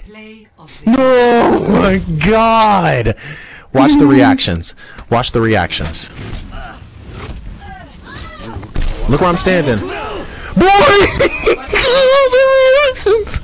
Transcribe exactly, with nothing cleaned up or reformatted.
Play of the No, oh my God! Watch the reactions. Watch the reactions. Look where I'm standing. Boy! The reactions!